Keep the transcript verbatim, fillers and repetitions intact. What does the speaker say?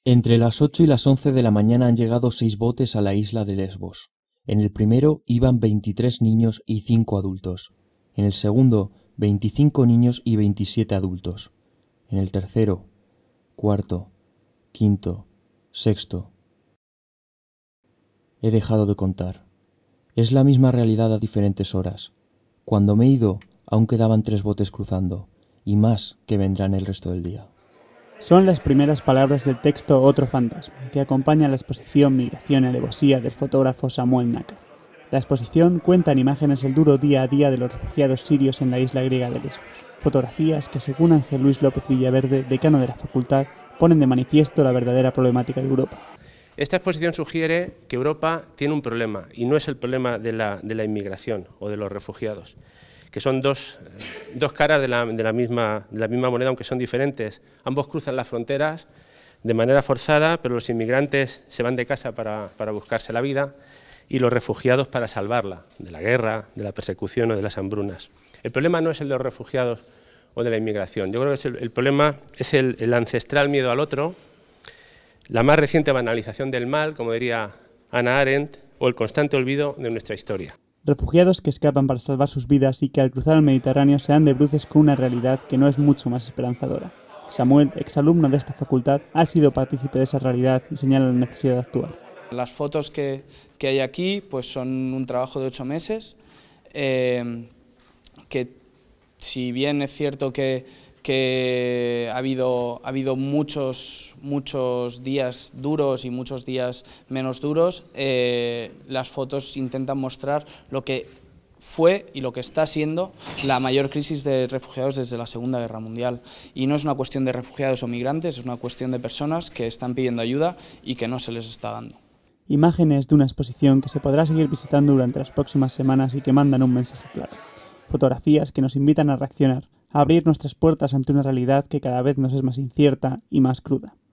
Entre las ocho y las once de la mañana han llegado seis botes a la isla de Lesbos. En el primero iban veintitrés niños y cinco adultos. En el segundo, veinticinco niños y veintisiete adultos. En el tercero, cuarto, quinto, sexto. He dejado de contar. Es la misma realidad a diferentes horas. Cuando me he ido, aún quedaban tres botes cruzando, y más que vendrán el resto del día. Son las primeras palabras del texto Otro fantasma, que acompaña la exposición Migración y Alevosía del fotógrafo Samuel Nácar. La exposición cuenta en imágenes el duro día a día de los refugiados sirios en la isla griega de Lesbos. Fotografías que, según Ángel Luis López Villaverde, decano de la facultad, ponen de manifiesto la verdadera problemática de Europa. Esta exposición sugiere que Europa tiene un problema, y no es el problema de la, de la inmigración o de los refugiados, que son dos, dos caras de la, de, la misma, de la misma moneda, aunque son diferentes. Ambos cruzan las fronteras de manera forzada, pero los inmigrantes se van de casa para, para buscarse la vida y los refugiados para salvarla de la guerra, de la persecución o de las hambrunas. El problema no es el de los refugiados o de la inmigración. Yo creo que es el, el problema es el, el ancestral miedo al otro, la más reciente banalización del mal, como diría Hannah Arendt, o el constante olvido de nuestra historia. Refugiados que escapan para salvar sus vidas y que al cruzar el Mediterráneo se dan de bruces con una realidad que no es mucho más esperanzadora. Samuel, exalumno de esta facultad, ha sido partícipe de esa realidad y señala la necesidad de actuar. Las fotos que, que hay aquí pues son un trabajo de ocho meses, eh, que si bien es cierto que, que ha habido, ha habido muchos, muchos días duros y muchos días menos duros, eh, las fotos intentan mostrar lo que fue y lo que está siendo la mayor crisis de refugiados desde la Segunda Guerra Mundial. Y no es una cuestión de refugiados o migrantes, es una cuestión de personas que están pidiendo ayuda y que no se les está dando. Imágenes de una exposición que se podrá seguir visitando durante las próximas semanas y que mandan un mensaje claro. Fotografías que nos invitan a reaccionar, a abrir nuestras puertas ante una realidad que cada vez nos es más incierta y más cruda.